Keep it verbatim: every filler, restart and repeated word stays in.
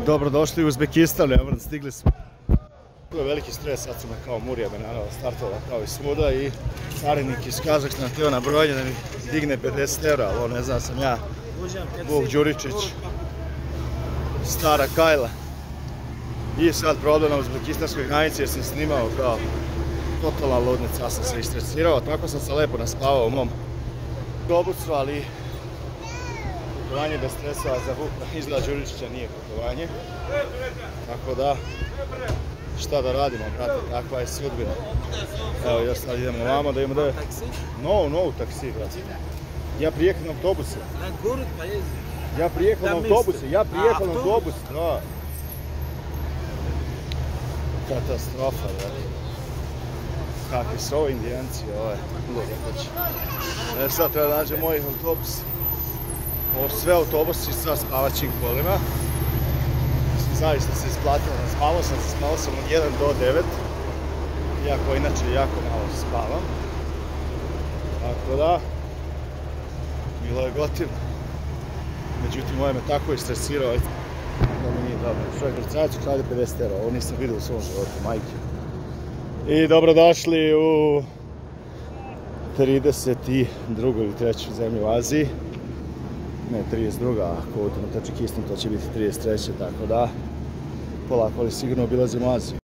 Dobrodošli u Uzbekistan, evo stigli smo. Tu je veliki stres, sad su me kao Murija me naravno startala kao i svuda i carinik iz Kazahstana htio na brojanje da mi digne pedeset eura, ali on ne znam sam ja, Vuk Đuričić, stara kajla. I sad problem na uzbekistanskoj granici jer sam snimao kao totalna ludnica, ja sam se istresirao, tako sam se lepo naspavao u mom autobusu, ali putovanje bez stresa za Vuka izgleda Đuričića nije putovanje. Tako da, šta da radimo, brate, takva je sudbina. Evo, još sad idemo vamo da imamo da je... No, no, taksi, brate. Ja prijekam na autobuse. Ja prijekam na autobuse, ja prijekam na autobus, da. Katastrofa, brate. Kakvi su ovi indijanci, ovo je ludokoć. E, sad treba da nađem moj autobus. Ovo sve autobusi sa spavaćim kolima. Zaista se isplatilo, spavao sam se, spavao sam od jedan do devet. Iako inače jako malo spavam. Tako da, bilo je gotivno. Međutim, ovo me tako istresirao da mi nije dobro. Čovjek vrcajac u kladi pedeset eura, ovo nisam vidio u svom životu, majke. I dobrodošli u trideset drugu ili treću zemlju u Aziji. Ne, trideset druga, ako udemo Tadžikistan, to će biti trideset treća, tako da polako ali sigurno obilazimo Aziju.